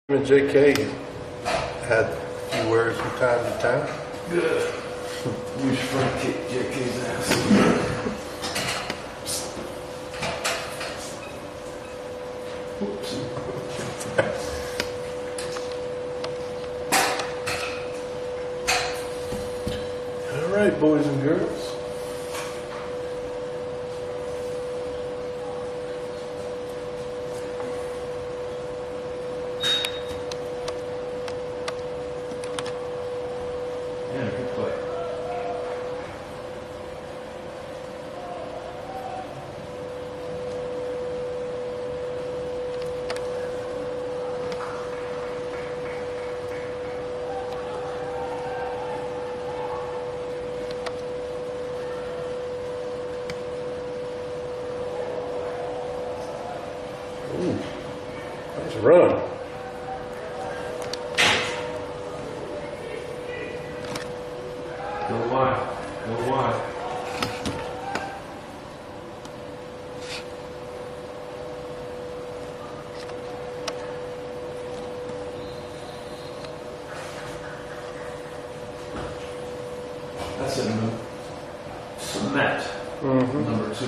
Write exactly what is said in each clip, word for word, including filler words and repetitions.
and J K had a few words from time to time. Good. We should probably kick J K's ass. Oops. All right, boys and girls. Yeah, good play. Ooh, nice run. Go wide. Go wide. That's it, man. Cement. Mm-hmm. Number two.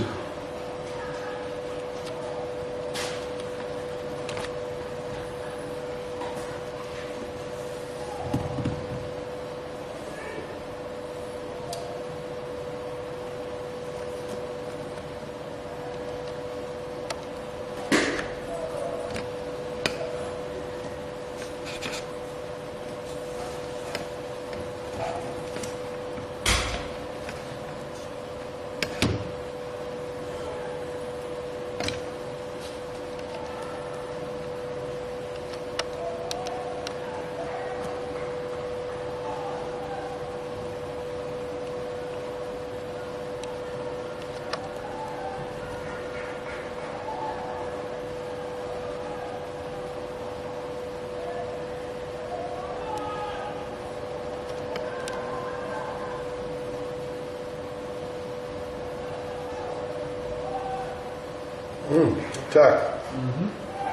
Mm, attack. Mm-hmm.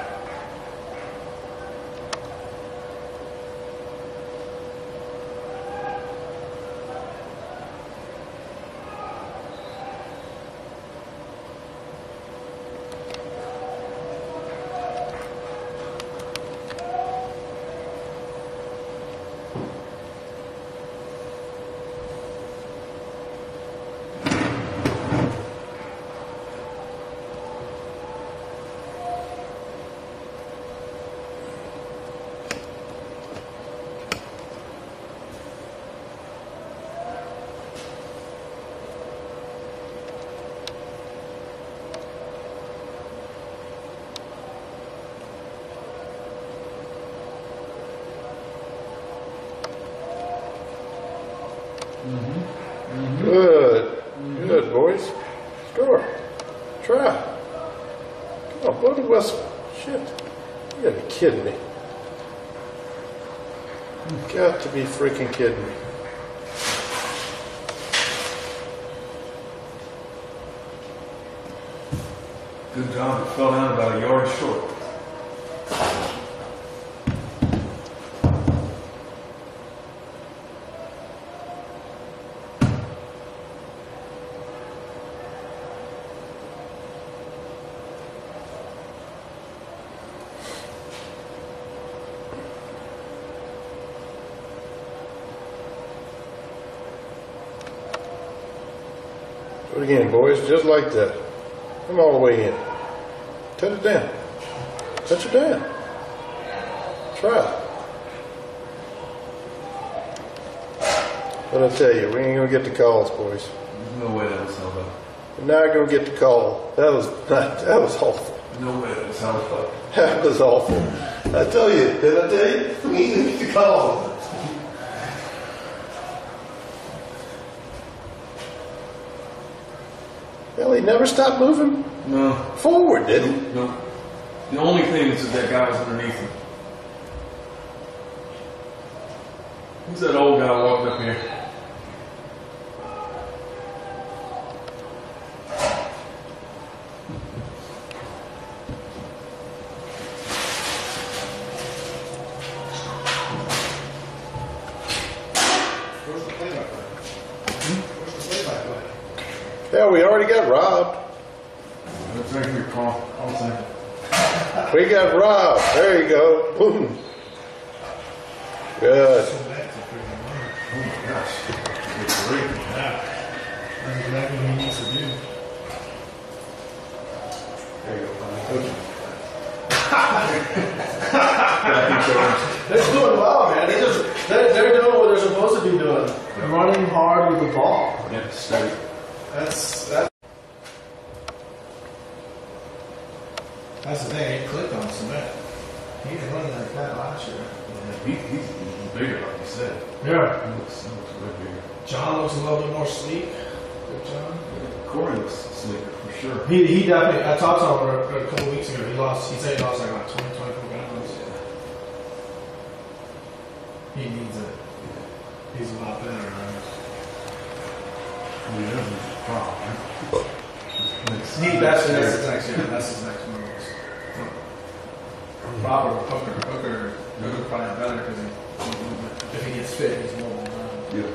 Mm-hmm. Mm-hmm. Good. Mm-hmm. Good, boys. Score. Try. Come on, blow the whistle. Shit. You gotta be kidding me. You got to be freaking kidding me. Good job. It fell down about a yard short. Do it again, boys. Just like that. Come all the way in. Touch it down. Touch it down. Try it. What I tell you, we ain't gonna get the calls, boys. There's no way that was held up. We're not gonna get the call. That was that was awful. No way that was held up. That was awful. I tell you, did I tell you? We ain't gonna get the call. Well, he never stopped moving No. forward, did he? No. The only thing is that guy was underneath him. Who's that old guy walking up here? Yeah, we already got robbed. Thank you, Carl. I'll say. We got robbed. There you go. Boom. Good. Oh my gosh. It's great. Yeah. That's exactly what he needs to do. There you go. They're doing well, man. They just they're, they're doing what they're supposed to be doing. They're running hard with the ball. Yeah, steady. That's that's that's the thing. He clicked on cement. He didn't run like that last year. Yeah, he, he's bigger, like you said. Yeah. He looks, he looks way bigger. John looks a little bit more sleek. Good John. Corey looks sleeker for sure. He he definitely. I talked to him a, a couple weeks ago. He lost. He said he lost like about twenty, twenty-four pounds. He needs it. He's a lot better. Right? I mean, that's a problem, right? He that's that's his next year. That's his next move. Robert Hooker, Hooker, Hooker probably better because he, if he gets fit, he's mobile. Right? Yeah,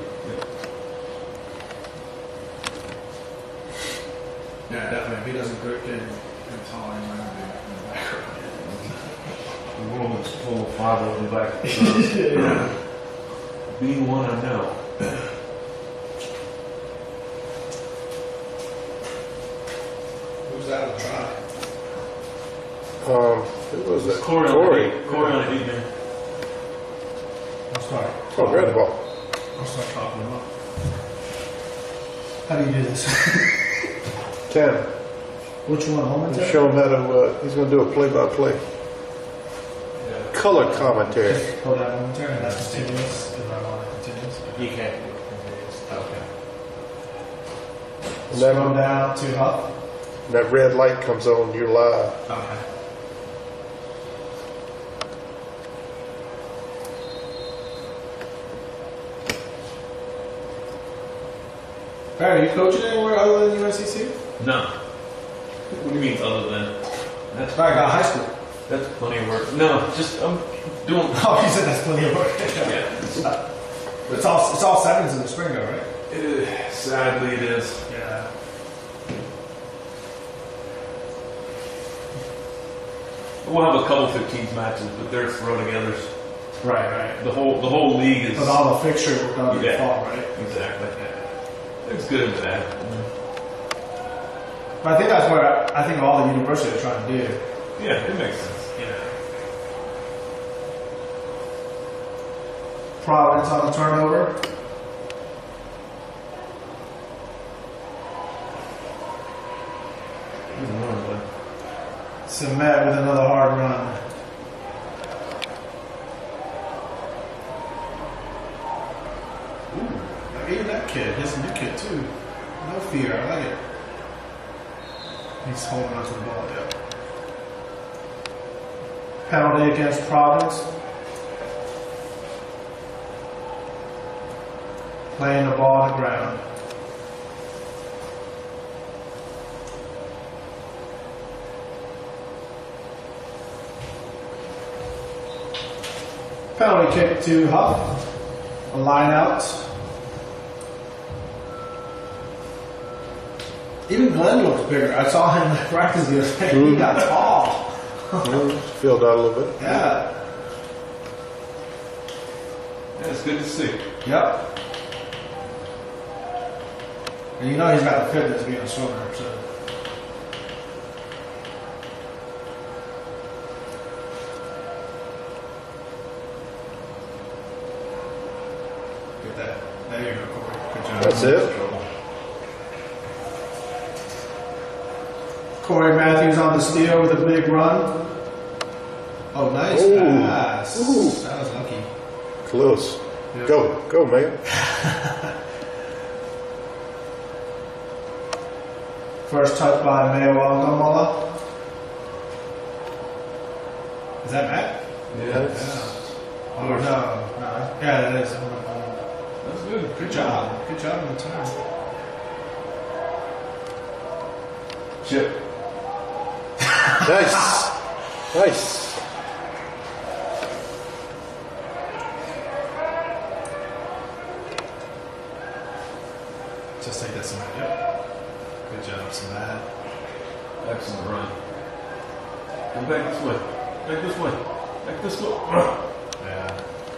yeah. Yeah, definitely. If he doesn't get get get tall, he might not be in the background. The world is full of five in the back. Yeah. Being one, I know. Who's that to try? Um, who was it? Corey. Corey. Corey on the eight man. I'll start. Oh, grab the ball. I'll start talking him up. How do you do this? Ten. Which one? Momentary? Show him how to, uh, he's going to do a play-by-play. Color commentary. Just hold that momentary and that's continuous. If I want it continuous. You can't do it. Okay. And that, Scroll down to Hough. that red light comes on, you're live. Okay. Barry, are you coaching anywhere other than U S C C? No. What do you mean other than? That's I got high school. That's plenty of work. No, just I'm doing. Oh, you said that's plenty of work. Yeah. It's all it's all sevens in the spring, though, right? It is, sadly, it is. Yeah. We'll have a couple fifteens matches, but they're throw-togethers. Right, right. The whole the whole league is. But all the fixture work done in the Yeah. fall, right? Exactly. It's good and bad. But I think that's what I, I think all the universities are trying to do. Yeah, it makes sense. Yeah. Providence on the turnover. Cement with another hard run. Ooh, even that kid, this new kid too. No fear, I like it. He's holding on to the ball, yeah. Penalty against Providence. Playing the ball on the ground. Penalty kick to Hough. A line out. Even Glenn looks bigger. I saw him in practice the other day. He got tall. Mm, filled out a little bit. Yeah. Yeah, it's good to see. Yep. And you know he's got the fitness being a swimmer, so. Get that. There you go, Corey. Good job. That's it. Corey Matthews on the steal with a big run. Oh, nice Ooh. pass. Ooh. That was lucky. Close. Yep. Go. Go, man. First touch by Mewalangamola. Is that Matt? Yeah. Oh, no. no. Yeah, that is. That's good. Good job. Good job on the turn. Chip. Nice. Nice. Just take that cement. Yep. Good job, Samad. Excellent run. Come back this way. Back this way. Back this way. Yeah.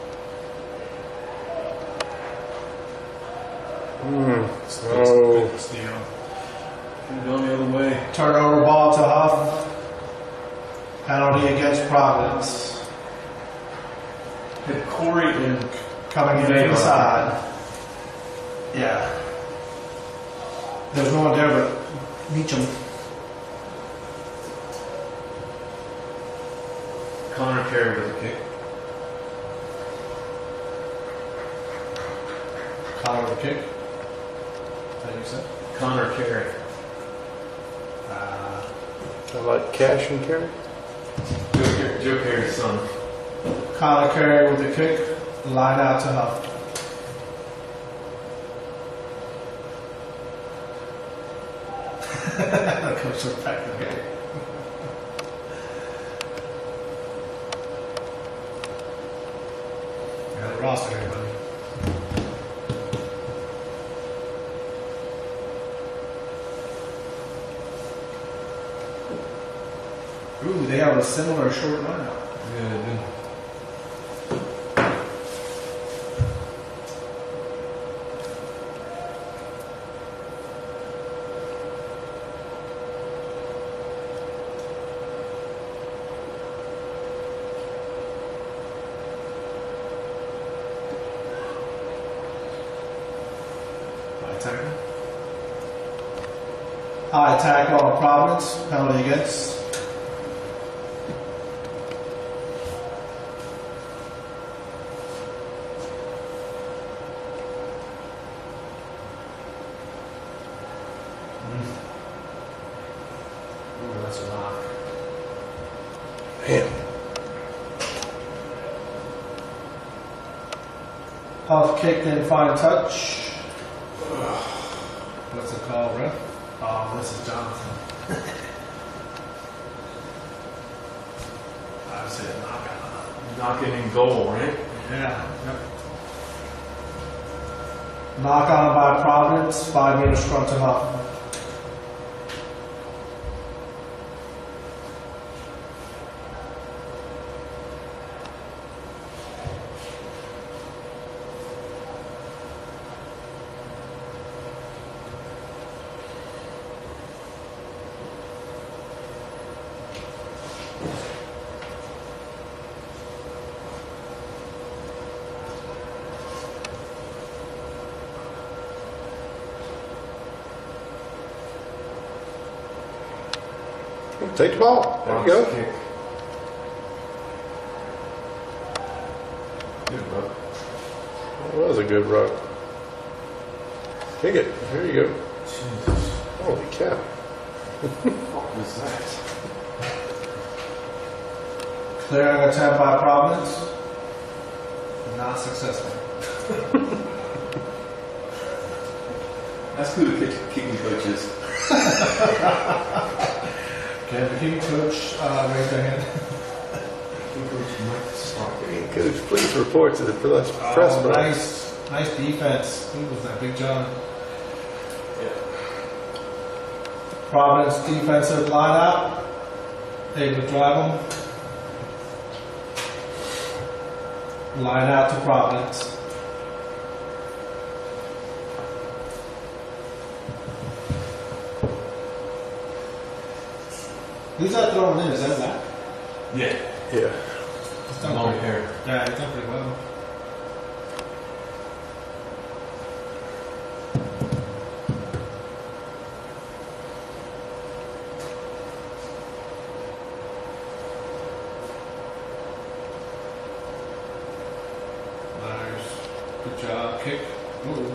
Hmm. Still Oh. good steal. Keep going the other way. Turnover ball to Hough. Penalty against Providence. Hit Corey and Coming in from the side. Yeah. There's no one there but Meacham. Connor Carey with a kick. Connor with a kick. How do you say? Connor Carey. Uh, I like cash and carry. Joe, Car- Joe Carey's son. Connor Carey with the kick. Line out to Hough. Coach went back to the game. Got the roster here, buddy. Ooh, they have a similar short lineup. Yeah, they do. Tackle. High tackle on Providence, penalty against. Ooh, that's a knock. Damn. Hough kicked in, fine touch. What's it called, ref? Oh, this is Jonathan. I would say a knockout. Knocking in goal, right? Yeah. Yep. Knock on by Providence, five meters front to Hough. Take the ball. There you go. Box kick. Good bro. That was a good ruck. Kick it. There you go. Jesus. Holy cow. What was that? Clearing attempt by Providence. Not successful. That's who the kick- kicking coach is. Okay, the kicking coach uh, raised their hand. Kicking coach Mike Stark. Hey, coach, please report to the press press Oh, box. nice, nice defense. Who was that? Big John. Yeah. Providence defensive line out. Able to drive them. Line out to Providence. Who's that throwing in? Is that Zach? Yeah. Yeah. He's done Long pretty- hair. Yeah, he's done pretty well. Nice. Good job. Kick. Ooh.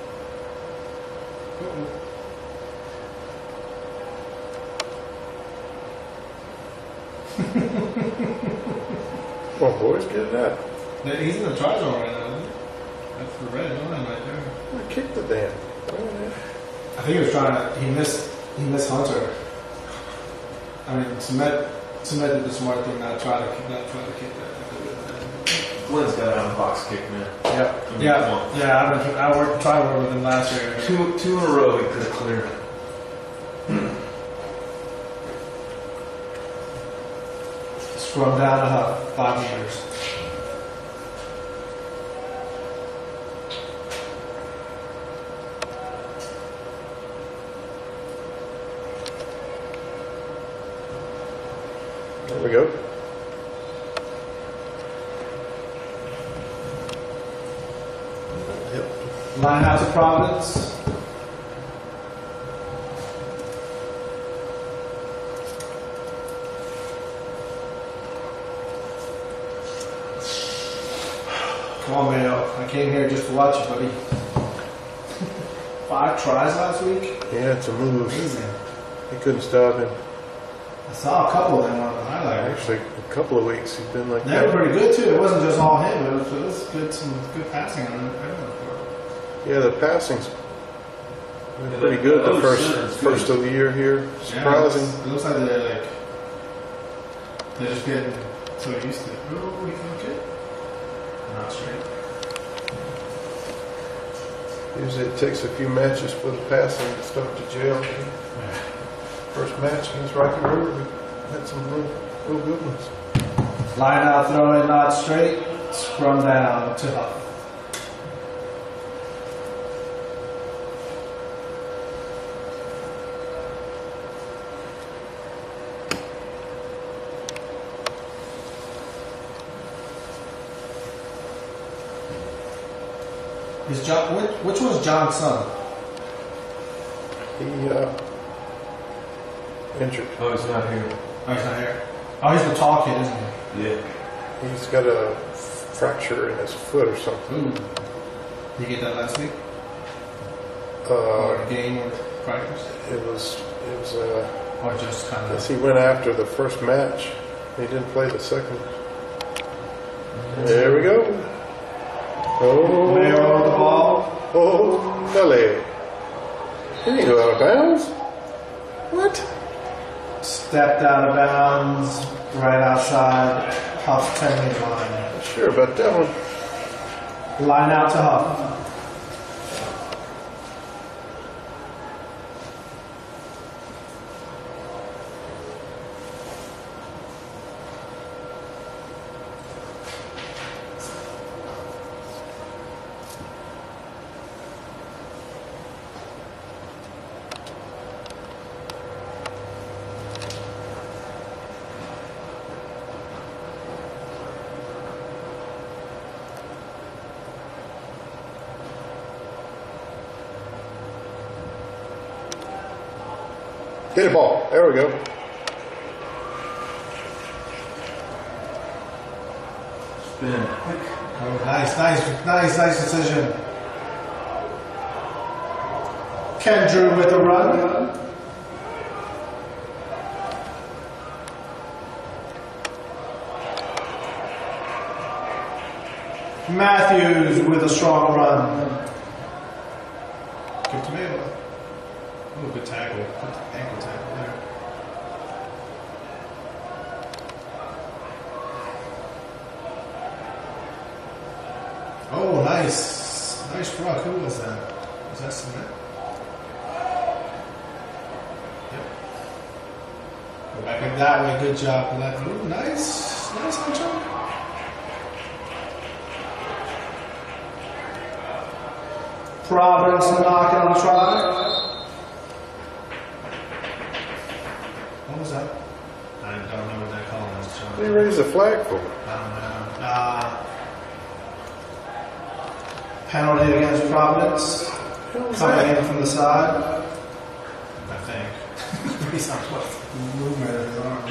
Ooh. Come on, boys, get it up. Yeah, he's in the try zone right now, isn't he? That's the red line right there. I kicked the damn. I think he was trying to. He missed. He missed Hunter. I mean, Submit. Submit did the smart thing, not try to kick that. Try to kick that. Glenn's got out of the box kick, man. Yeah, I mean, yeah, come on. yeah. I've been. I worked. Tried working with him last year. Two, two in a row he could have cleared. Scrum down to Hough, five meters. There we go. Yep. Line out to Providence. Come on, Mayo. I came here just to watch you, buddy. Five tries last week? Yeah, it's a move. Amazing. He couldn't stop him. I saw a couple of them on the highlight. Actually, a couple of weeks he's been like They that. were pretty good too. It wasn't just all him. It was, it was good, some good passing on him. Yeah, the passing's been Yeah, pretty that- good the that first was- that's first good. of the year here. Surprising. Yeah, it looks like they're like they're just getting so used to it. Oh, he's okay. Not straight. Usually it takes a few matches for the passing to start to gel. First match against Rocky River, we had some real, real good ones. Line out, throw in, not straight. Scrum down to Hough. Is John, which, which was John's son? He uh, injured. Oh, he's not here. Oh, he's not here. Oh, he's the tall kid, isn't he? Yeah. He's got a fracture in his foot or something. Ooh. Did you get that last week? Uh, Or a game or practice? it was it was. Uh, Or just kind I guess of. he went after the first match. He didn't play the second. There we go. Oh, Mayo with the ball. oh, Nelly. He didn't go out of bounds. What? Stepped out of bounds, right outside Hough ten meter line. Not sure about that one. Line out to Hough. Hit a ball. There we go. Spin. Oh, nice, nice, nice, nice decision. Ken Drew with the run. Matthews with a strong run. Good tomato. Oh, good tackle. Good ankle tackle there. Oh, nice. Nice rock. Who was that? Was that Cement? Yep. Go back in that way. Good job for that. Ooh, nice. Nice huncho. Providence knocking on the try. What was that? I don't know what that call was. John. What did he raise the flag for? I don't know. Uh, penalty against Providence. What was Coming that? in from the side. I think. He's not what movement of his arms.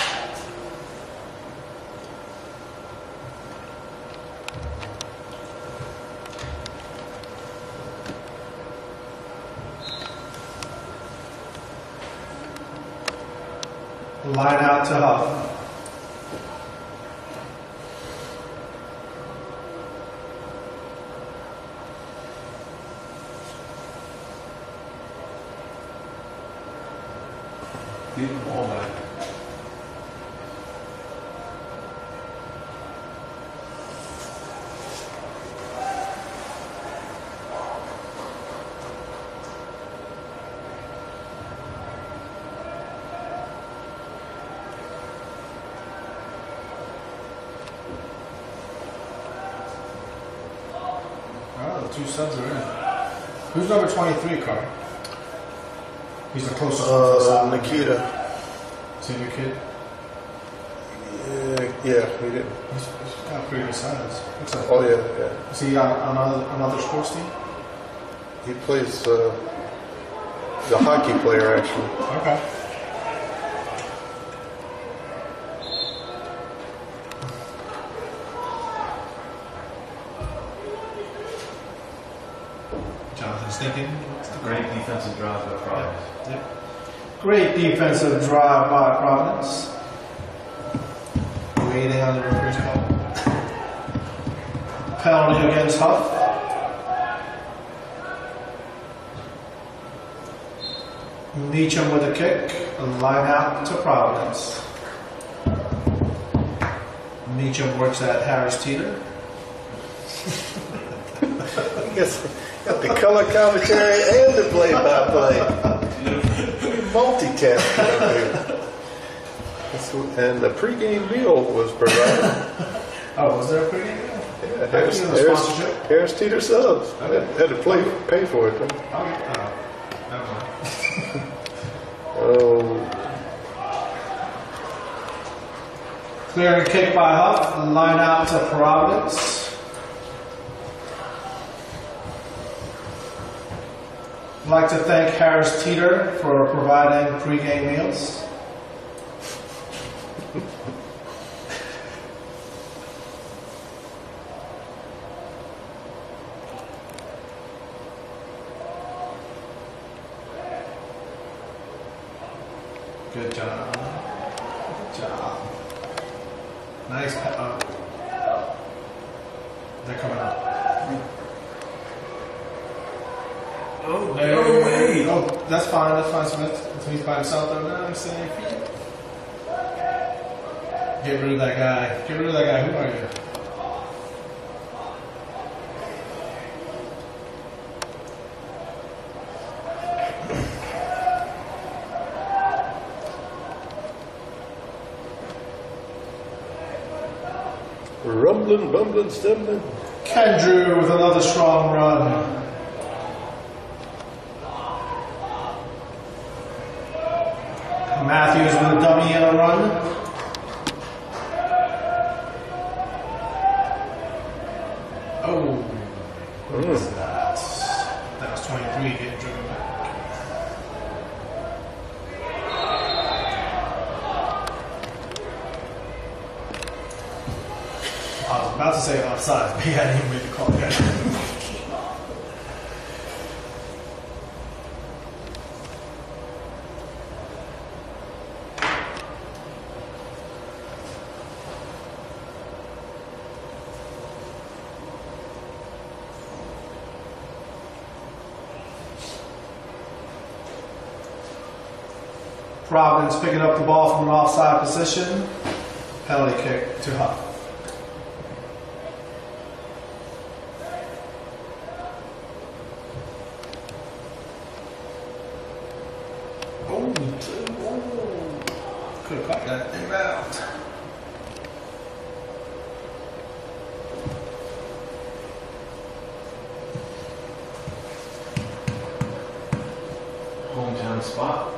Line out to Hough. Get the ball back. two subs are in. Who's number twenty-three, Carl? He's the closest one to the Uh, side. Nikita. Senior kid. Yeah, yeah, he did. He's, he's got pretty good size. Looks like. Oh yeah, yeah. Is he on another, another sports team? He plays uh, the hockey player actually. Okay. Jonathan's thinking. Great defensive drive by Providence. Yep. Great defensive drive by Providence. Waiting on the referee's call. Penalty against Hough. Meacham with a kick. Line out to Providence. Meacham works at Harris Teeter. Yes, got the color commentary and the play-by-play. Multitasking up here. That's- And the pregame meal was provided. Oh, was there a pregame meal? Yeah, I Harris, think it was Harris, sponsorship. Harris Teeter subs. Okay. Had, had to play, pay for it. Though. Okay. Oh, never mind. Oh, Clear and kick by Hough. Line out to Providence. I'd like to thank Harris Teeter for providing pregame meals. Good job. Good job. Nice. Uh, they're coming up. Oh, There- no way! Oh, that's fine. That's fine, Smith. So he's by himself though now. I'm saying, get rid of that guy. Get rid of that guy. Who are you? rumbling, bumbling, stumbling. Kendrew with another strong run. Matthews with a dummy and a run. Oh, what is that? That was twenty-three getting driven back. I was about to say offside, but yeah, I didn't make the call yet. Providence picking up the ball from an offside position. Penalty kick to Hough. Oh, could have caught that inbound. Hometown spot.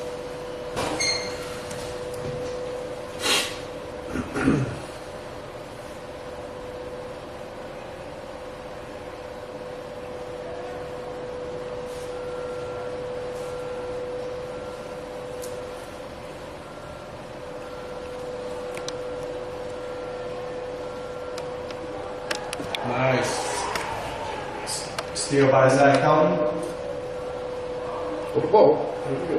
Nice. Steal by Zach Helton. For the ball. There we go.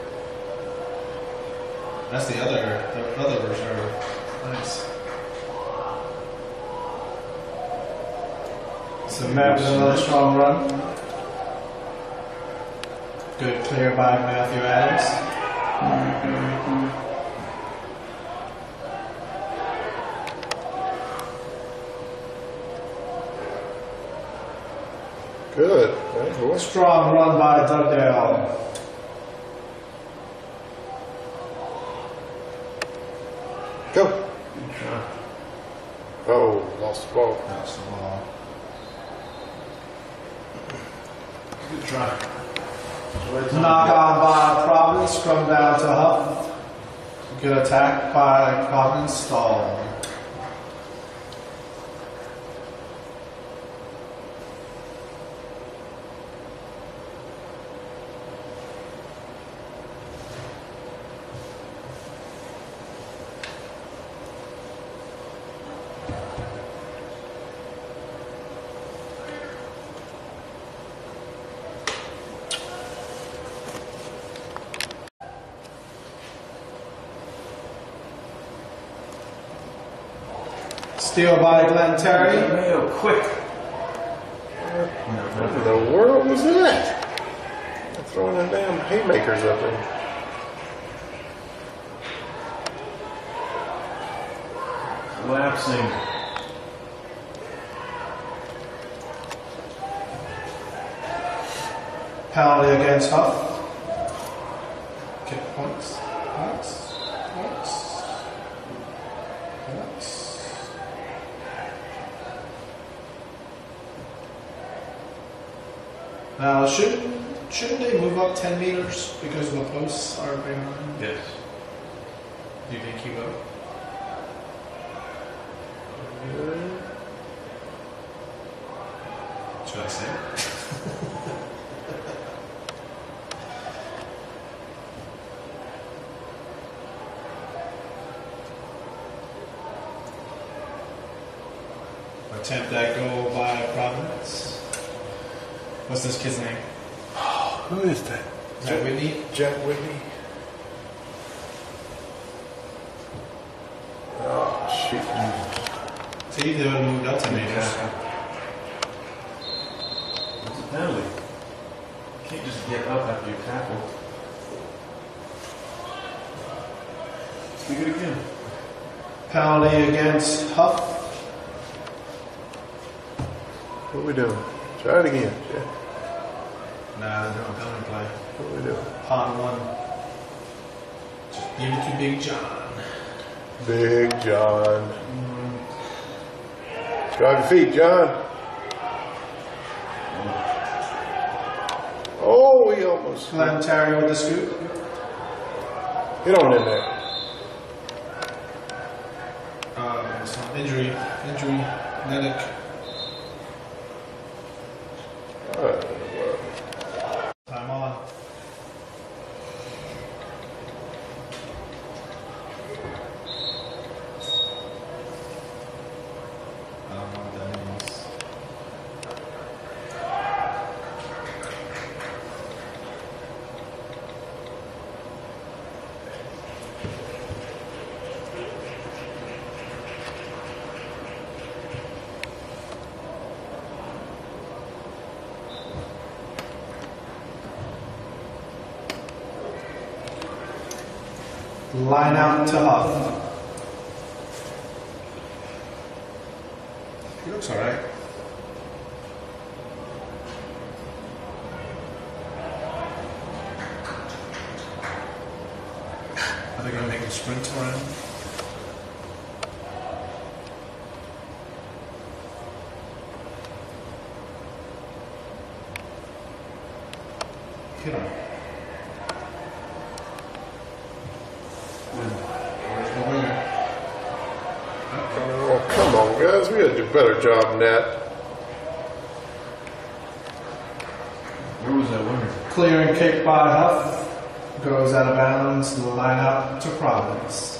That's the other, the other reserve. Nice. So Matt with another strong run. Good clear by Matthew Adams. Good. Nice boy. Strong run by Dugdale. Go. Good shot. Oh, lost the ball. That's the ball. Good try. Knock on by Providence, scrum down to Hough. Good attack by Providence, stall. Steal by Glenn Terry. Mayo, quick. What in the world was that? They're throwing them damn haymakers up there. Collapsing. Penalty against Hough. Kick points. Points. Points. Points. Now, shouldn't, shouldn't they move up ten meters because the posts are behind? Yes. Do you think he will? Should I say it? Attempt that goal by Providence. What's this kid's name? Oh, who is that? Is that Whitney? Jack Whitney. Oh, shoot. See, they would have moved up ten meters. What's a penalty? You can't just get up after you tackle. Speak it again. Penalty against Hough. What are we doing? Try it again, Jack. Nah, they're doing penalty play. What are we doing? Pond one. Just give it to Big John. Big John. Drive your feet, John. Oh, he almost. Glenn Terry with the scoop. Get on in there. Uh, some injury. Injury. Medic. Uh, Time on. I don't know what that means. Line out to Hough. He looks alright. Are they going to make a sprint around? Hit him. oh, come on, guys. We gotta do a better job than that. Where was that winner? Clearing kick by Hough. Goes out of bounds. Line out to Providence.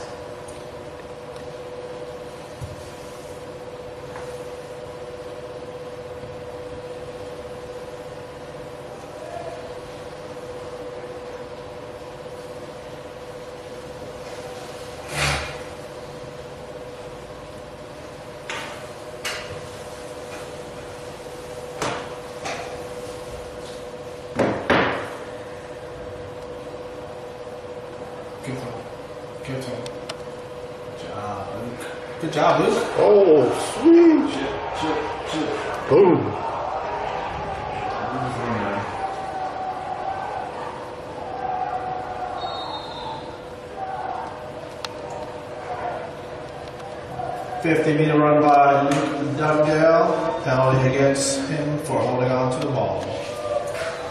Good job. Good job. Good job, Luke. Good job, Luke. Oh, sweet. Chip, chip, chip. Boom. Where's the runner? fifty meter run by Luke Dugdale. Penalty against him for holding on to the ball.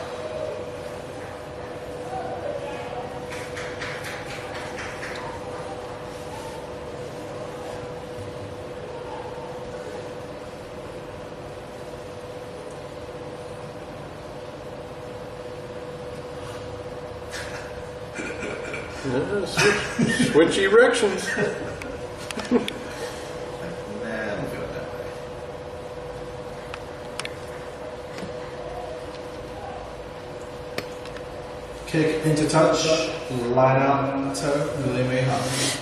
Yeah, switch, switch erections. Nah, I don't feel it that way. Kick into touch, line out to Willie May Hough.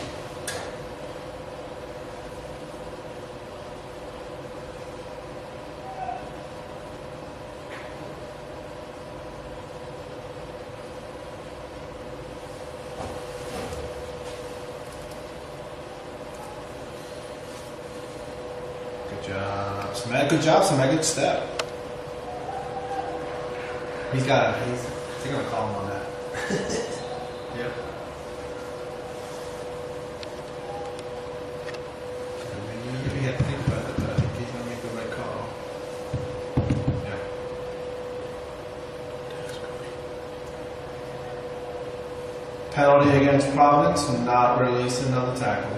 Good job, Smack. Good job, Smack. Good step. He's got it. He's, they're going to call him on that. Yep. I mean, you, you have to think about it, but I think he's going to make the right call. Yeah. Penalty against Providence, not releasing on the tackle.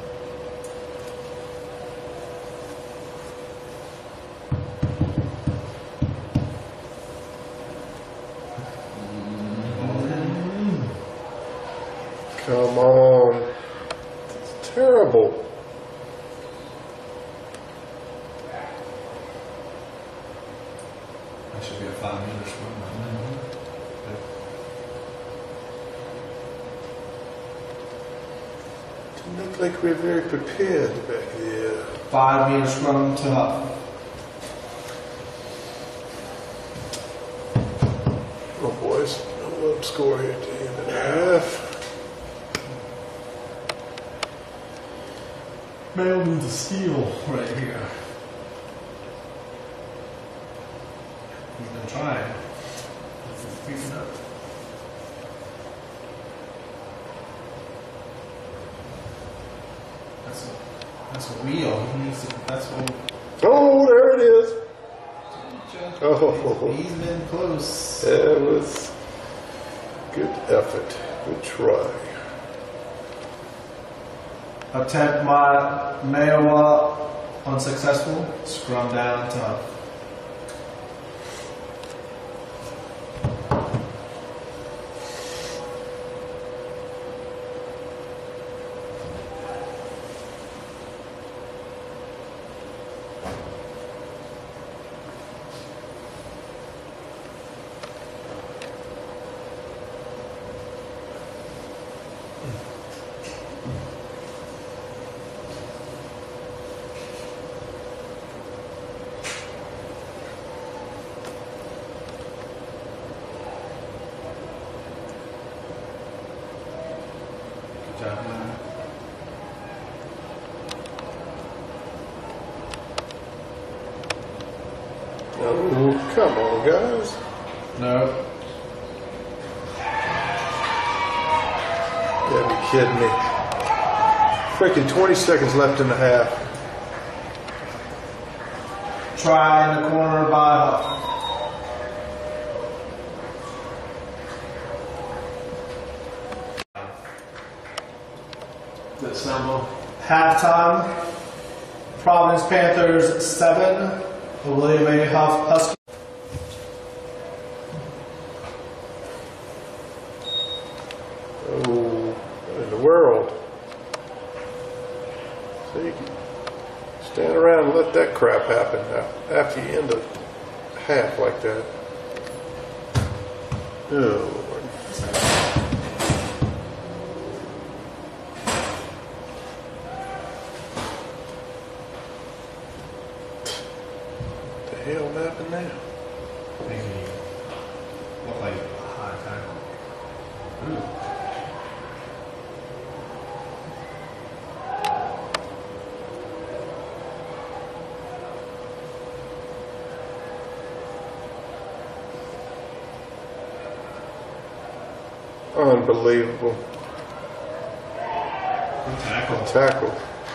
Come on. It's terrible. That should be a five meter swim. Didn't look like we were very prepared back there. Five meter scrum to Hough. Oh, boys. No up score here at the end of the half. Mailed into steal right here. He's been trying. He's creeping up. That's a that's a wheel. He needs to. That's what. Oh, there it is. Oh, He's been close. that was good effort. Good try. Attempt by Mayowa unsuccessful. Scrum down to Hough. Good job, man. Oh, come on, guys. No. You gotta be kidding me. Freaking twenty seconds left in the half. Try in the corner by Hough. That sound Halftime. Providence Panthers seven. William A. Hough Husky. Oh, what in the world? So you can stand around and let that crap happen after you end a half like that. Oh, Lord. What the hell happened now? Making you look like a high tackle. Ooh. Unbelievable. Good tackle. Tackle.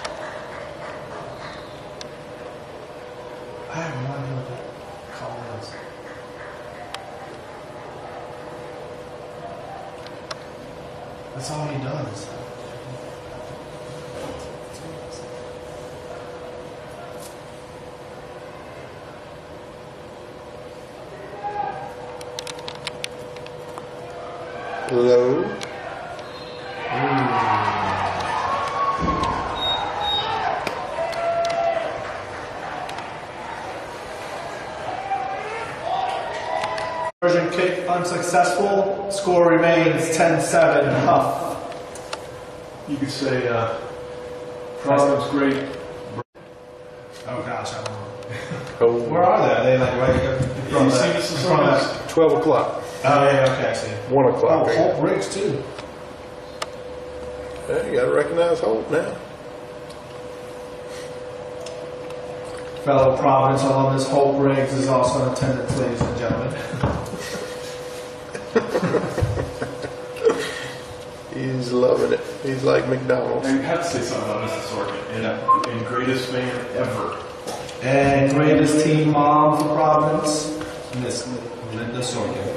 I have no idea what that call is. That's all he does. Low. Conversion kick unsuccessful. Score remains ten seven. Hough. You could say uh, Providence great. Oh gosh, I don't know. Oh, Where are they? Are they like right in front of see that? this is in front of so that- twelve o'clock. Oh yeah, okay, I see. one o'clock. Oh, Holt Briggs too. Yeah, you gotta recognize Holt now. Fellow Providence alumnus Holt Briggs is also in attendance, ladies and gentlemen. He's loving it. He's like McDonald's. I have to say something about Missus Sorkin, and, and greatest fan ever. And greatest team mom for Providence, Miss Linda Sorkin.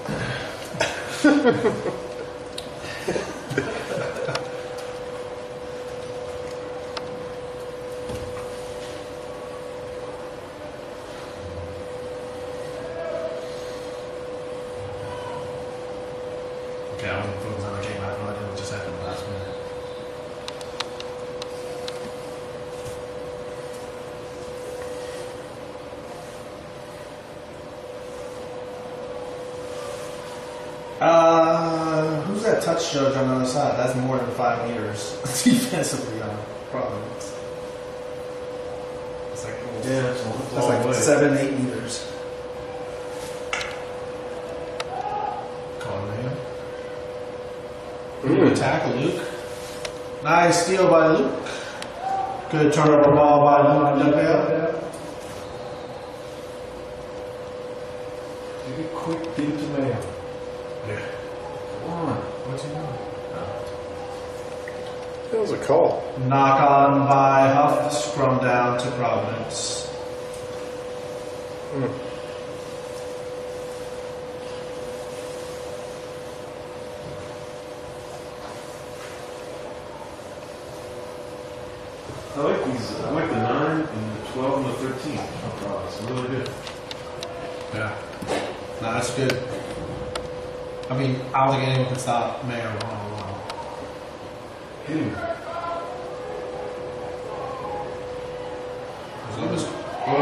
Okay, I won't focus on the game. I have no idea what just happened last minute. Uh, who's that touch judge on the other side? That's more than five meters defensively on Providence. It's like Yeah, it's a long that's like way. seven, eight meters. Calling him. Good tackle, Luke. Nice steal by Luke. Good turnover ball by Luke Lebel. Take it quick, get it to mail. Yeah. Come on, what's he doing? That was a call. Knock on by Hough, scrum down to Providence. Mm. I like these. I like the nine and the twelve and the thirteen. Oh, it's really good. Yeah. No, that's good. I mean, I don't think anyone can stop Mayo. Oh, wow. Hit him. So it was-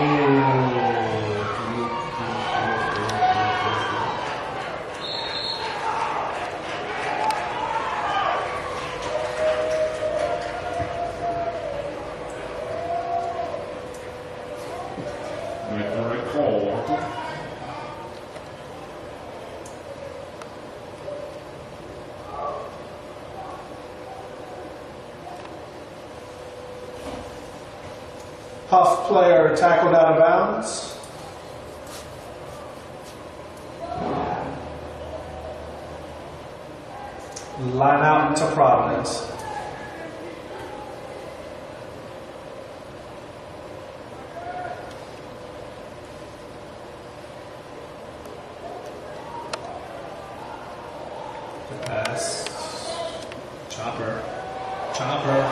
Make the right call, Walter. Hough player tackled out of bounds. Line out to Providence. Good pass. Chopper. Chopper.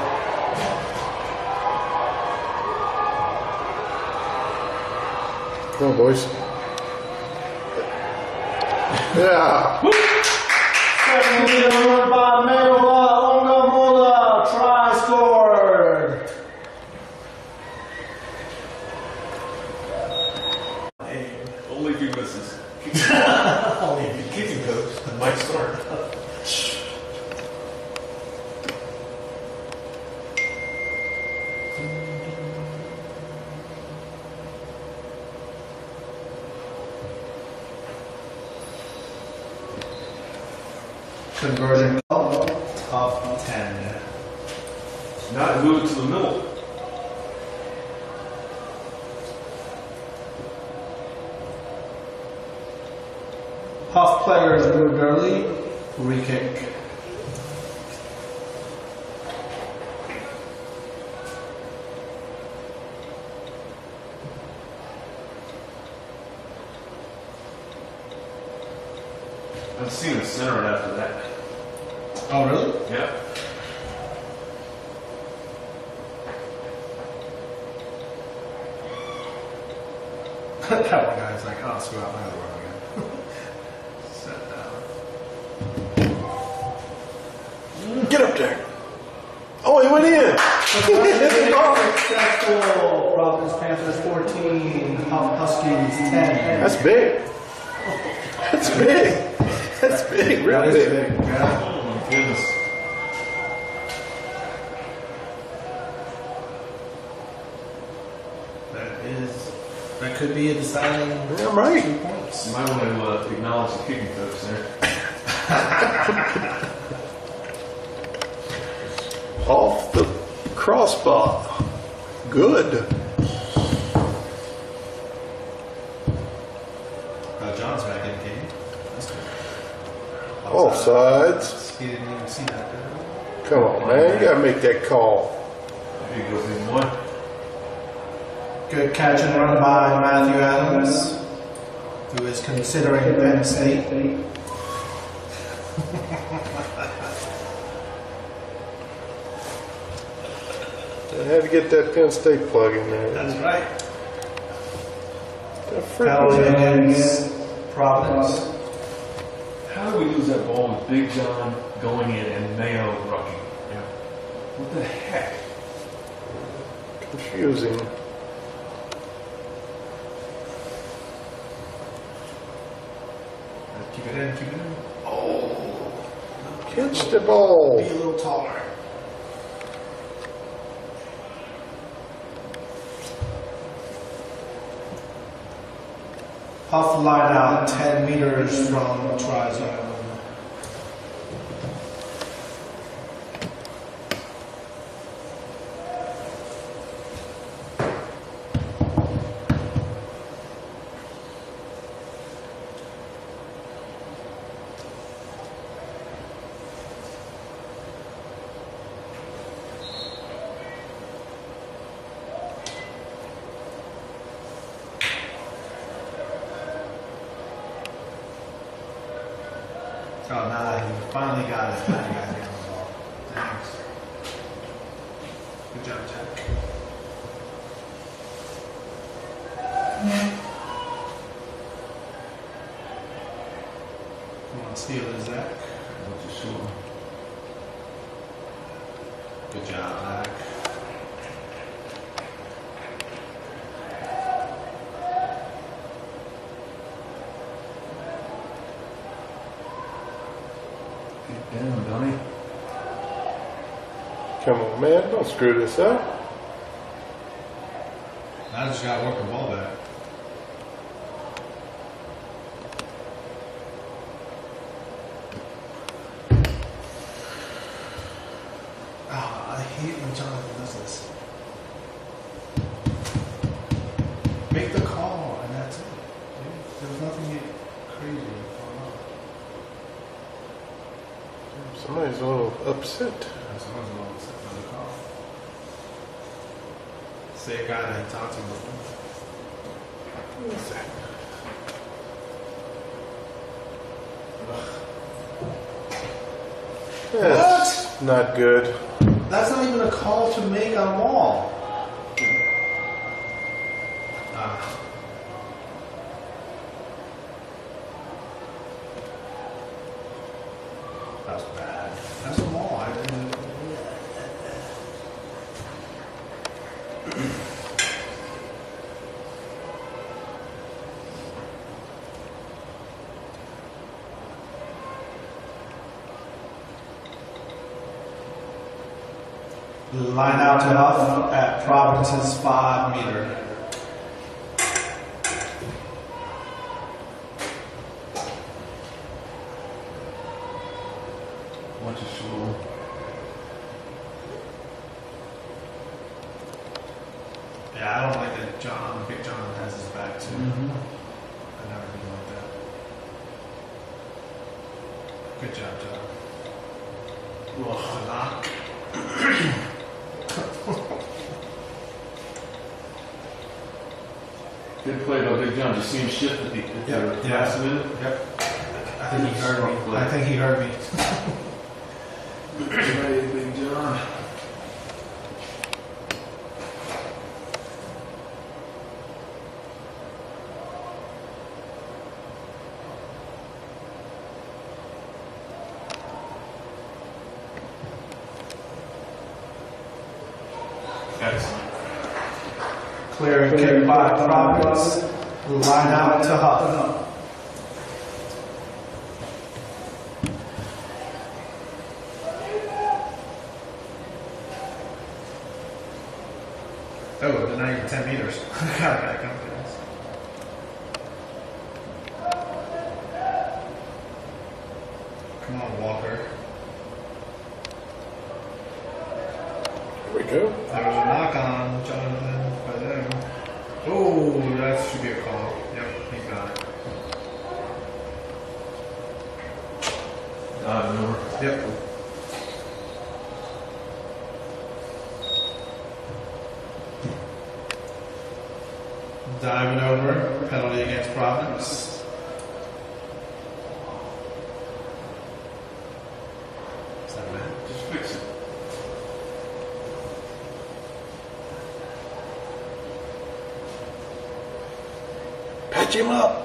Come on, boys. Yeah. Second lead run by Meola Ongamola. Try scored. Only if he misses. Only if you Kicking coach might start. Conversion of ten. Now move it to the middle. Hough players moved early. Re-kick. I've seen a center after that. Oh, really? Yeah. That one guy's like, oh, screw out my other one again. Set down. Get up there. Oh, he went in. Successful. Providence Panthers fourteen. Hough Huskies ten. That's big. That's big. That's big, That really is big. big. Yeah. Oh my goodness. That is. That could be a deciding Yeah, right. two points. You might want to uh, acknowledge the kicking coach there. Off the crossbar. Good. Uh, John's back in the game. That's good. All sides. He didn't even see that. Come on, man. You gotta make that call. There he goes in one. Good catch and run by Matthew Adams, who is considering Penn State. I had to get that Penn State plug in there. That's right. The frick Penalty was that? against Providence. How do we lose that ball with Big John going in and Mayo rucking? Yeah. What the heck? Confusing. Keep it in, keep it in. Catch the ball. Be a little taller. Hough line out ten meters from try zone. Oh, nah, he finally got it. Now he got to get on the ball. Thanks. Good job, Jack. Come on, steal it, Zach. Not too sure. Good job, Zach. Get down, Donnie. Come on, man. Don't screw this up. I just got to work the ball back. Ah, I hate when Jonathan does this. Make the call, and that's it. There's nothing crazy going on. Somebody's a little upset. And someone's a little upset by the call. Say a guy that I talked to before. Who is that? That's not good. That's not even a call to make on a wall. Ah. That was bad. That's a wall. I didn't. Line out to Hough at Providence's five meter. Watch it show. Yeah, I don't like that John, Big John has his back too. Mm-hmm. I never really like that. Good job, John. Ugh, knock. Good play by Big John. Did you see him shift at the, at Yep. the last minute? Yep. I think he heard me. I think he heard me. Good play, Big John. Excellent. Clear and kick by Providence. Line out to Hough. Oh, they're not even ten meters. God, that confidence. Come on, Walker. Here we go. There was a knock on Jonathan by them. Oh, that should be a call. Yep, he got it. Dive over. Yep. Diving over, penalty against Providence. Is that man? Just fix it. Patch him up.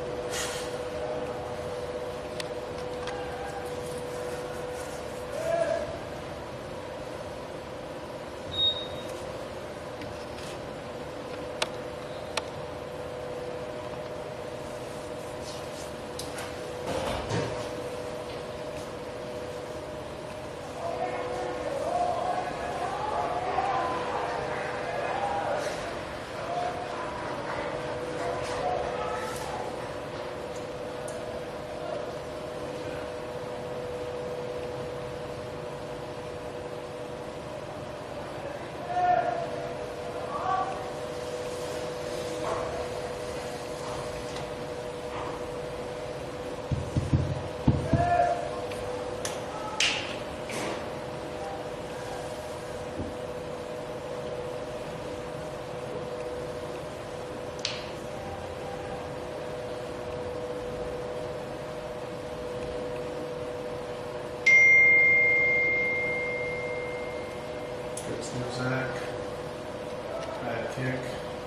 Zach. Bad kick.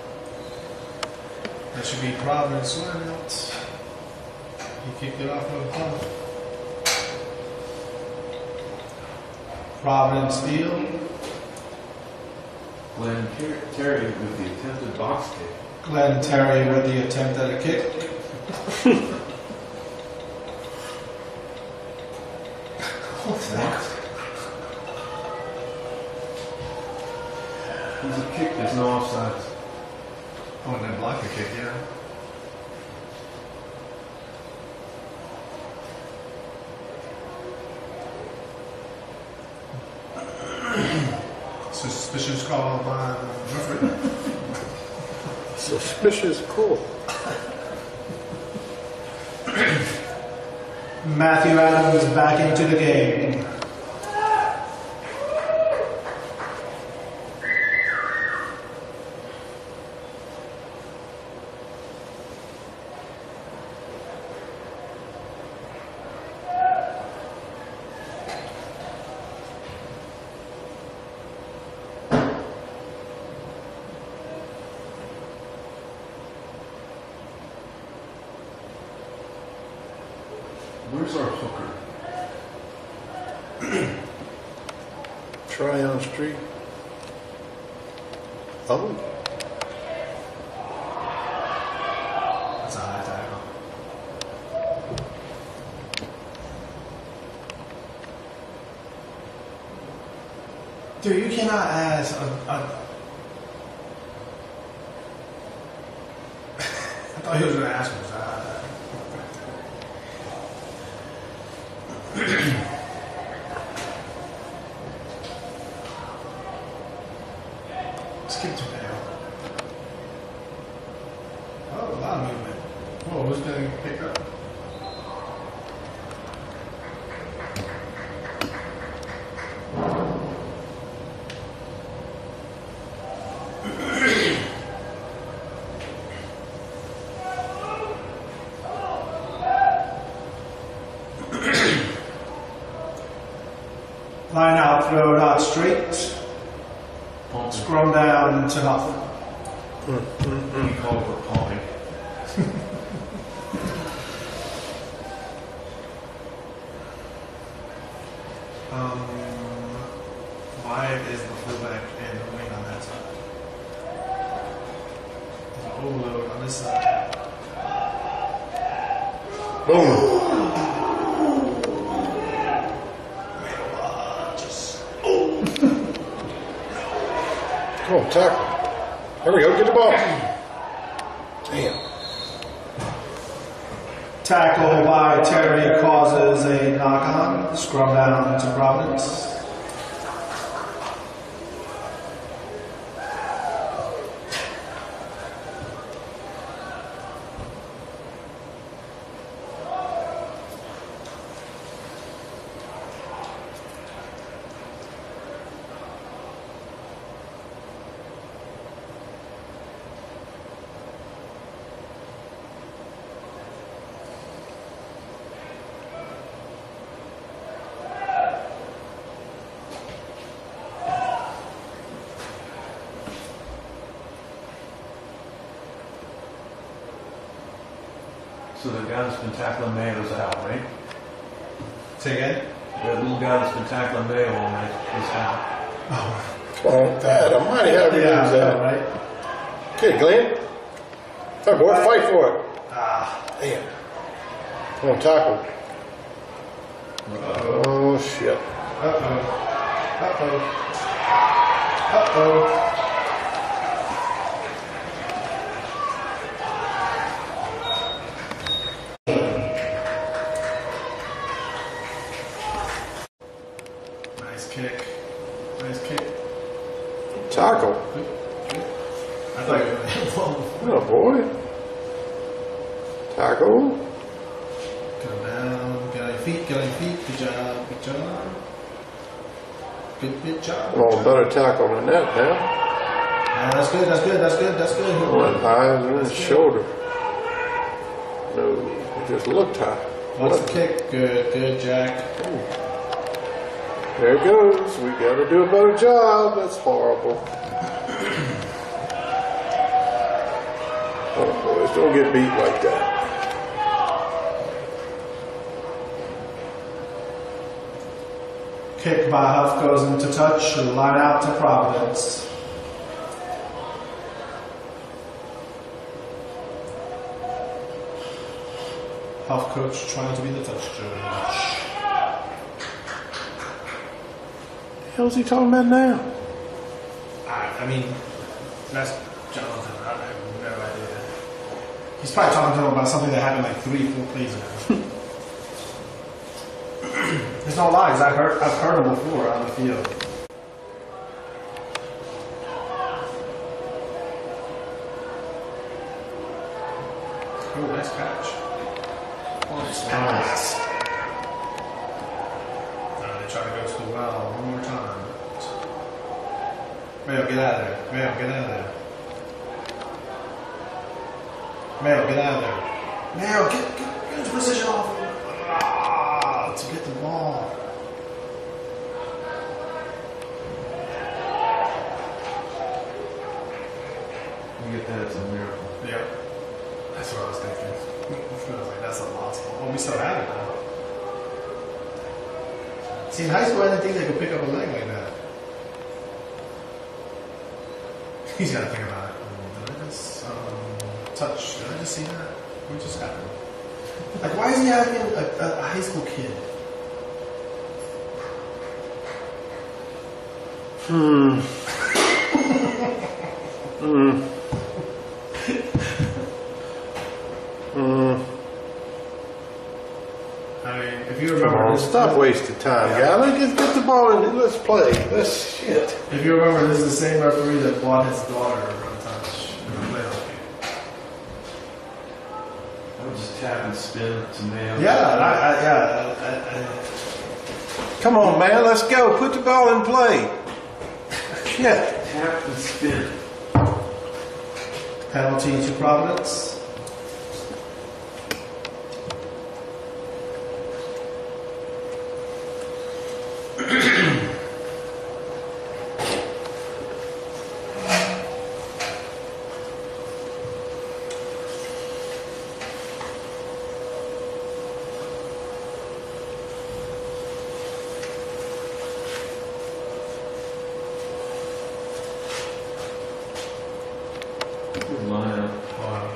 That should be Providence lineout. He kicked it off of the top. Providence steal. Glenn Ter- Terry with the attempted box kick. Glenn Terry with the attempt at a kick. What's that? There's a kick, there's no offsides. Oh, and then block a kick, yeah. Suspicious call by the referee. Suspicious call. Matthew Adams back into the game. Where's our hooker? Tryon Street. Oh. That's a high tackle. Dude, you cannot ask a, a I thought he was going to ask us that. Skip to now. Oh, a lot of movement. Whoa, who's going to pick up? Line out, throw it out straight. Pumping. Scrum down to Hough. He called for pumping. Um, Wyatt is the fullback and the wing on that side. There's an overload on this side. Boom. Come on, tackle. There we go. Get the ball. Damn. Tackle by Terry causes a knock-on. Scrum down to Providence. So the guy that's been tackling Mayo's out, right? Say again? The little guy that's been tackling Mayo all night is out. Oh, God almighty, how do we lose that? right? Okay, Glenn. Come on, boy, fight for it. Ah. Damn. Come on, tackle. Uh-oh. Oh, shit. Uh-oh. Uh-oh. Uh-oh. Nice kick. Nice kick. Tackle. I thought you were going to Oh, boy. Tackle. Go down. Get on your feet. Get on your feet. Good job. Good job. Good, good job. Oh, better tackle than that now. Ah, that's good. That's good. That's good. That's good. Went high on his shoulder. No, it just looked high. What's the kick? Good. Good, Jack. There it goes. We got to do a better job. That's horrible. Oh, boys, don't get beat like that. Kick by Hough goes into touch. Line out to Providence. Hough coach trying to be the touch judge. What the hell's he talking about now? I, I mean, that's Jonathan. I have no idea. He's probably talking to him about something that happened like three, four plays ago. There's no lies. I've heard, I've heard him before on the field. Oh, nice catch. Oh, nice pass. Uh, they try to go to the well one more time. Mayo, get out of there. Mayo, get out of there. Mayo, get out of there. Mayo, get, get, get his position off. Ah, to get the ball. You get that, it's a miracle. Yep. That's what I was thinking. I was like, that's a lost ball. Oh, we still have it though. See, in high school, I didn't think they could pick up a leg like that. He's got to think about it. Um, did I just um, touch? Did I just see that? What just happened? Like, why is he having a, a, a high school kid? Hmm. Hmm. Hmm. I mean, if you Come remember, on, this, stop wasting time, guy. Let's get, get the ball and let's play. Let's shit. if you remember, this is the same referee that bought his daughter a run touch in the playoff game. I would just tap and spin to Mayo. Yeah, I, I, yeah. I, I, Come on, man. Let's go. Put the ball in play. Shit. Tap and spin. penalty to Providence. Good lineup. Wow.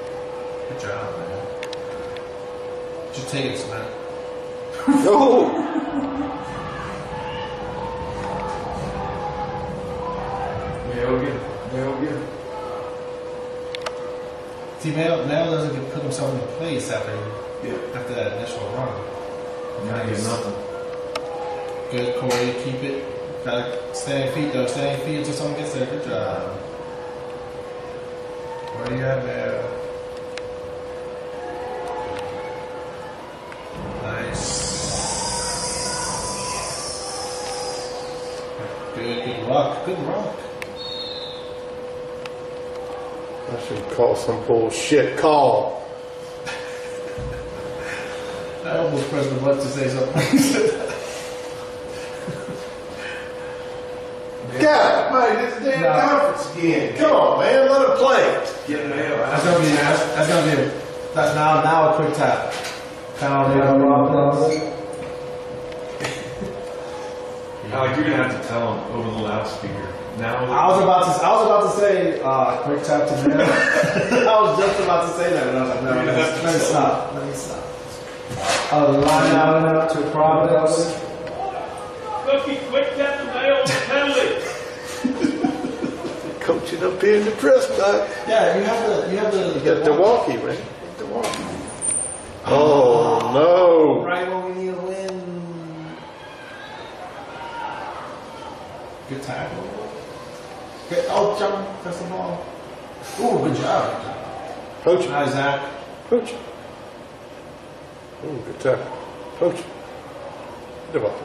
Good job, man. Should take it, man. No. Mayo again. Mayo again. See, Mayo, Mayo doesn't get put himself into place after Yeah. after that initial run. Now he's nothing. Good, Corey. Keep it. Gotta stay on feet though. Stay on feet until someone gets there. Good job. Where you at, Mayo? Nice. Good, good rock. Good rock. I should call some bullshit call. I almost pressed the button to say something. God, man, this damn No. conference again. Come on, man, let him play. Get Mayo. That's gonna be that's, that's gonna be a, that's now now a quick tap. Pound down, Providence. Alec, you're gonna have to tell him over the loudspeaker. Now. I was about to I was about to say uh, quick tap to Mayo. I was just about to say that, and I was like, no, let me, let me stop. Let me stop. Uh, line out to Providence. Cookie, quick tap the Mayo penalty. Coaching up here in the press box. Yeah, you have the you have the. You got Milwaukee, right? Milwaukee. Oh, no. Right when we need a win. Good tackle. Good. Oh, jump. Press the ball. Ooh, good job. Coach. Hi, Zach. Coach. Ooh, good tackle. Coach. Good ball.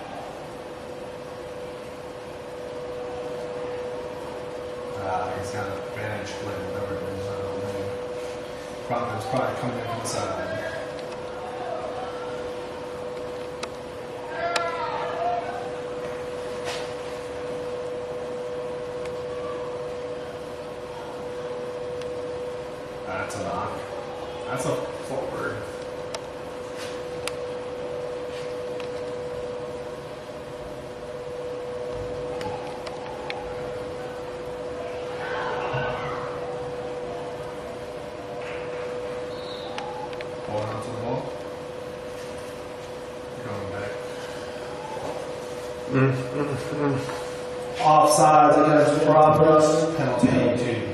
Ah, he's got a advantage play, whatever it is. I don't know. Providence probably coming in from the side. That's a knock. That's a forward. Hold on to the ball. Going back. Mm, mm, mm. Offsides against Providence. Penalty two.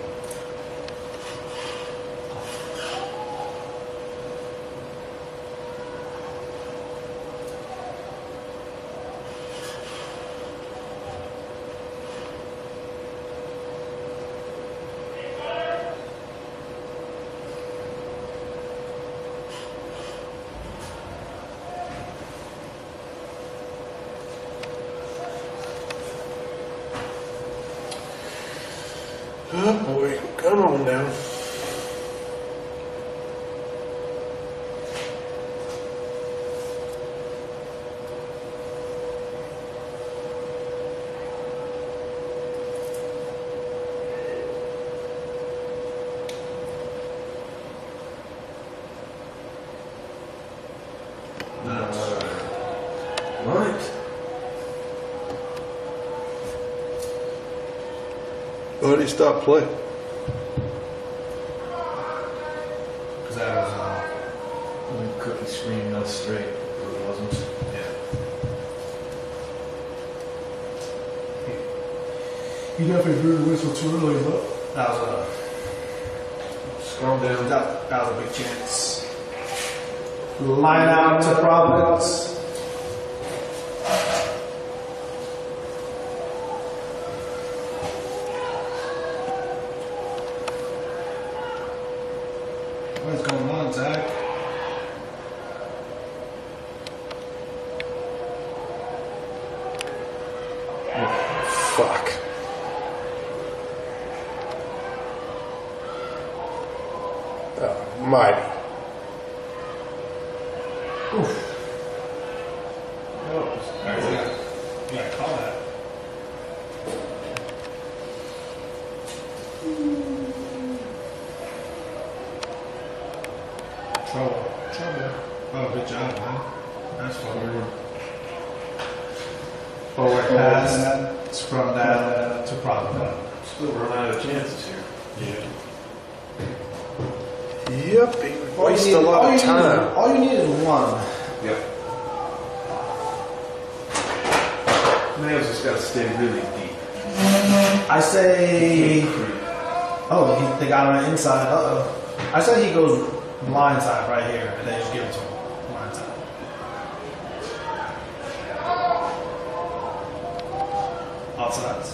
Oh, boy. Come on now. Right. Buddy, stop playing. Because that was, uh, When Cookie screamed not straight. It wasn't. yeah. He definitely blew the whistle too early, but that was a Scrum down. that, that was a big chance. Line out to Providence. What's going on, Zach? Fuck. Almighty. Oof. Oh, sorry. Yeah, yeah, call that. Trouble. Trouble. Oh, good job, man. Nice forward. Forward pass. Scrum down to Providence. Still run out of chances here. Yeah. Yep, he wasted a lot of time. All you need is one. Yep. Mayo's just got to stay really deep. I say. Oh, he, they got him on the inside. Uh oh. I say he goes blind side right here, and then just give it to him. Blind side. Outsides.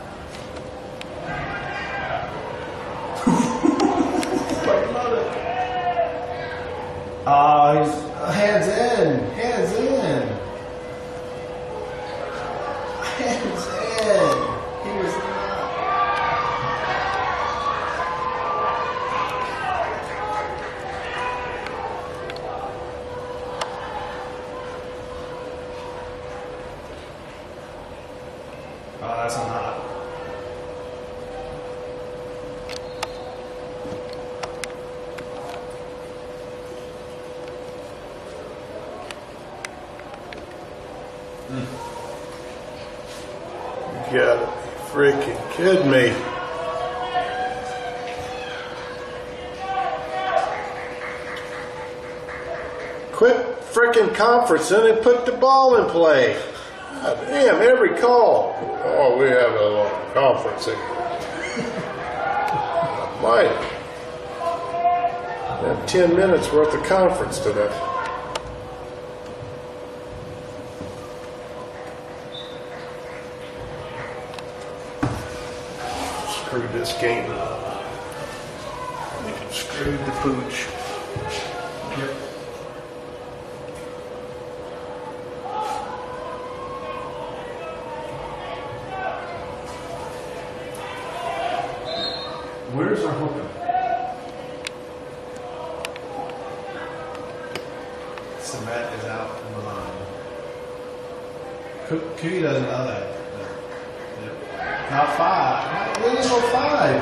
Oh, he's hands in, hands in, hands in. He was not. Oh, that's not hot. You gotta be freaking kidding me. Quit freaking conference and then put the ball in play. God damn, every call. Oh, we have a long conference here. Mike, we have ten minutes worth of conference today. Screwed this game up. Screwed the pooch. Yep. Where's our hooker? Cement is out in the line. Cookie doesn't know that. Yep. Not five. Where did you go five?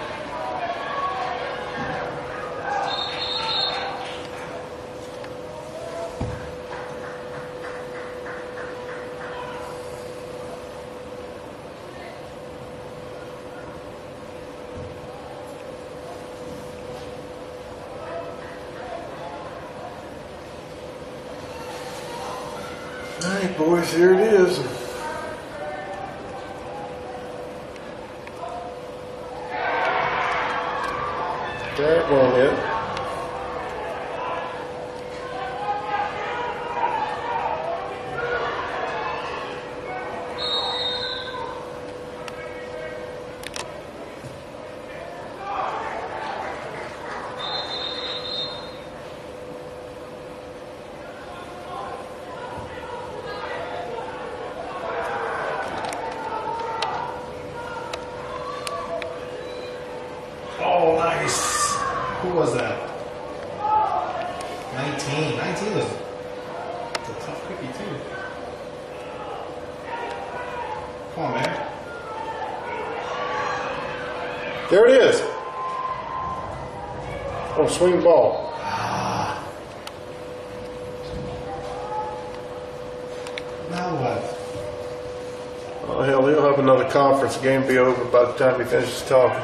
All right, boys, here it is. That won't it. Oh, nice. Who was that? nineteen. nineteen was it's a tough cookie, too. Come on, man. There it is. Oh, swing ball. Now what? Oh, hell, he'll have another conference. Game be over by the time he finishes talking.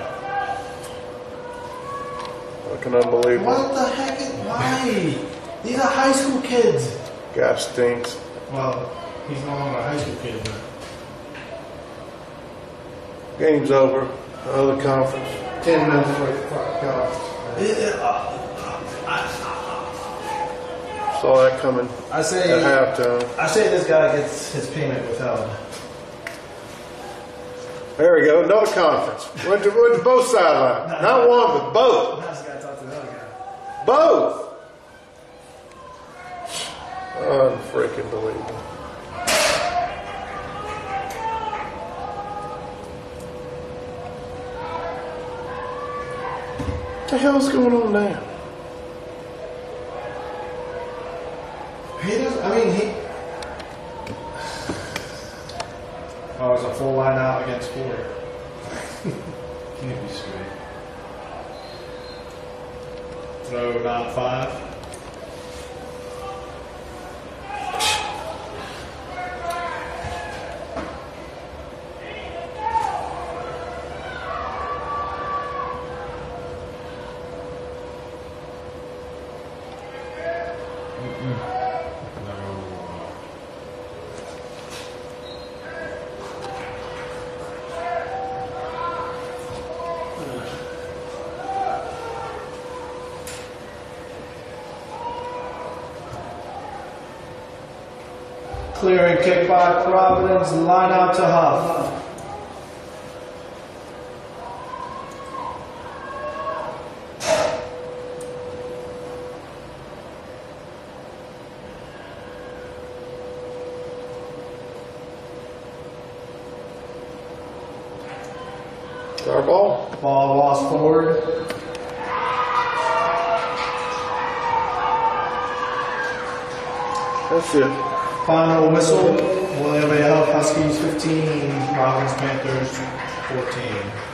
Fucking unbelievable. What the heck? Is, why? These are high school kids. God stinks. Well, he's no longer a high school kid, but. Game's over. Another conference. Ten minutes for the Saw that coming I say, at halftime. I say this guy gets his payment withheld. There we go. Another conference. Went to, went to both sidelines. Not one, but both. Now this guy talk to the other guy. Both. Unfreaking believable. What the hell's going on now? He doesn't, I mean, he. Oh, it's a full line out against four. Can't be straight. Throw down five. Clearing kick by Providence. Line out to Hough. Our ball. Ball lost forward. That's it. Final whistle. William A. Hough Huskies fifteen, Providence Panthers fourteen.